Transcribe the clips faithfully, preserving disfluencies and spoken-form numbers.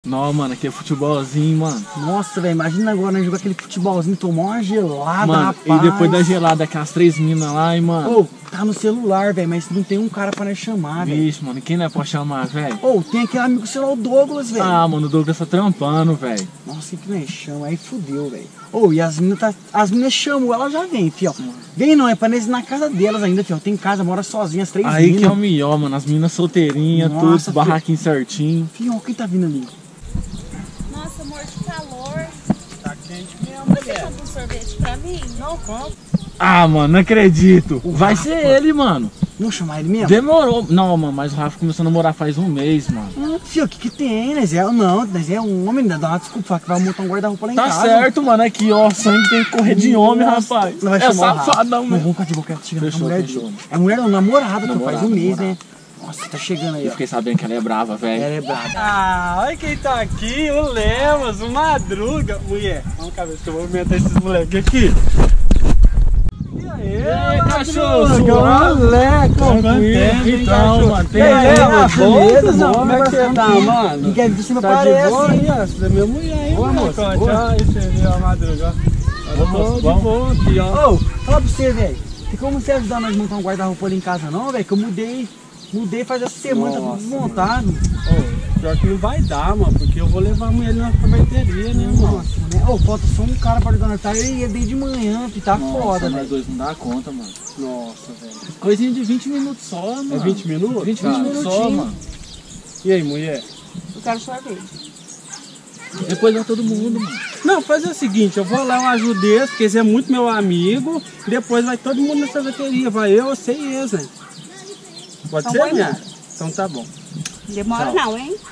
Não, mano, aqui é futebolzinho, mano. Nossa, velho, imagina agora, né, jogar aquele futebolzinho, tomar uma gelada, mano, rapaz. E depois da gelada, aquelas três minas lá, hein, mano. Ô, tá no celular, velho, mas não tem um cara pra nós chamar, velho. Vixe, mano, quem não é pra chamar, velho? Ô, tem aquele amigo seu lá, o Douglas, velho. Ah, mano, o Douglas tá trampando, velho. Nossa, quem que nós chama? Aí fudeu, velho. Ô, e as minas tá, as minas chamam, ela já vem, fio. Vem não, é pra nós ir na casa delas ainda, fio. Tem casa, mora sozinha, as três minas. Aí mina. Que é o melhor, mano, as minas solteirinhas, tudo, barraquinho certinho. Fio, quem tá vindo ali? Nossa, amor, que calor. Tá quente mesmo, Você mulher. compra um sorvete pra mim? Não, compro. Ah, mano, não acredito. O Vai Rafa. ser ele, mano. Vamos chamar ele mesmo? Demorou. Não, mano, mas o Rafa começou a namorar faz um mês, mano. Ah, fio, o que que tem? Nós é, não, nós é um homem, dá uma desculpa, que vai montar um guarda-roupa lá em Tá casa. certo, mano, aqui, ó, sangue tem que correr de homem, Nossa, rapaz. não vai É chamar o Rafa. safadão, Não, mano. vamos ficar de boca chegando Fechou, com a mulher fechou. dele. É mulher não, namorada, que faz Namorada, um mês, namorada. né? Nossa, tá chegando aí, Eu ó. fiquei sabendo que ela é brava, velho. Ela é brava. Ah, olha quem tá aqui, o Lemos, o Madruga. Mulher, vamos cá ver se eu vou movimentar esses moleques aqui. E aí, E aí, Madruga? cachorro, suave? Moleque, Tranquilo, então, mano, tem E aí, aí, Lemos, beleza, beleza, não, como é que você tá, mano? Ninguém viu, você me Tá de parece, boa hein? aí, ó, você é minha mulher, hein, Boa, moleque, moça, ó, boa. tchau, esse aí, ó, Madruga, ó. Vamos, De vamos. boa aqui, ó. Ô, fala pra você, velho. Tem como você ajudar nós a montar um guarda-roupa ali em casa, não, velho? Que eu mudei. Mudei faz essa semana, tá Nossa, tudo montado. Ô, pior que não vai dar, mano, porque eu vou levar a mulher ali na converteria, né, mano? Nossa, né? Ô, falta só um cara pra ajudar nós. Tá eu ia desde de manhã, que tá Nossa, foda, nós velho. dois não dá conta, mano. Nossa, velho. Coisinha de vinte minutos só, mano. É vinte minutos? vinte Tá. minutos só, mano. E aí, mulher? Eu quero sorvete. Depois vai todo mundo, mano. Não, fazer o seguinte, eu vou lá um ajudez, porque esse é muito meu amigo, depois vai todo mundo na sorveteria, vai eu, você e eles, né? Pode Então ser, vai mulher? não. Então tá bom. Demora Tchau. não, hein?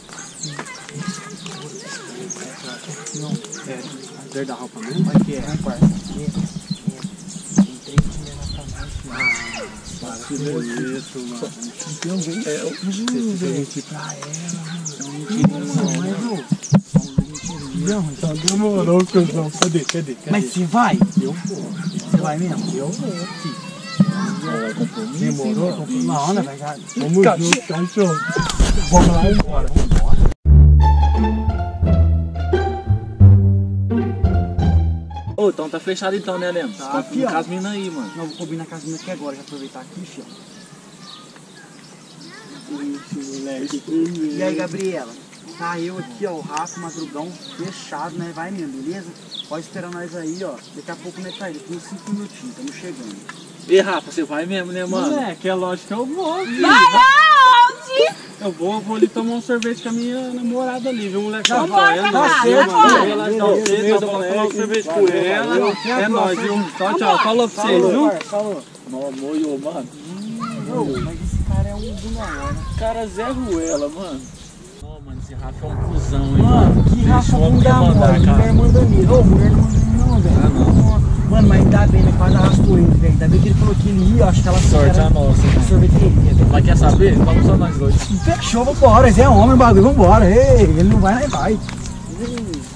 Não, É, ver da roupa mesmo? aqui é, é um quarto. Tem três mulheres lá pra nós, Para que isso, mano. Tem um jeito. É, eu Hum, velho. mentir pra ela, Não, mas, ô. Não, então. mano. Demorou, cuzão. Cadê, cadê, cadê? Mas você vai? eu vou. Você vai mesmo? Eu vou, filho. Demorou? Não, né, velho? Já- Vamos junto, cachorro. Vamos lá embora. Ô, então tá fechado então, né, Lemos? Tá, Tá fião. com as minas aí, mano. Não, vou combinar com as minhas aqui agora, já aproveitar aqui, filho. Esse moleque. E aí, Gabriela? Tá eu aqui, ó, o Rafa, o Madrugão, fechado, né? Vai mesmo, beleza? Pode esperar nós aí, ó. Daqui a pouco, né, tá aí? Daqui uns cinco minutinhos, estamos chegando. E Rafa, você vai mesmo, né, mano? Moleque, é lógico que eu vou, filho. Vai aonde? Eu vou, eu vou ali tomar um sorvete com a minha namorada ali, viu, moleque? Já vai, é vai, nóis, vai, viu, vai, mano? vai. Ela dá um jeito, eu vou tomar um sorvete com ela. É nóis, viu? Tchau, tchau. Falou pra vocês, viu? Falou. Não, moio, mano. Ô, mas esse cara é um bunda hora. Cara, Zé Ruela, mano. Não, mano, esse Rafa é um cuzão, hein, Mano, que Rafa Deixa o homem bunda mandar, mole, cara. mulher manda mesmo. Ô, mulher não manda não, velho. Ah, não. Mano, mas ainda bem, né? Quase arrastou ele, velho. Ainda bem que ele falou que ele ia, eu acho que ela Sorte a nossa, a mano. sorveteria, velho. Mas quer saber? Vamos só nós dois. Fechou, vambora. Esse é homem, bagulho, vambora. Ei, ele não vai, nem vai.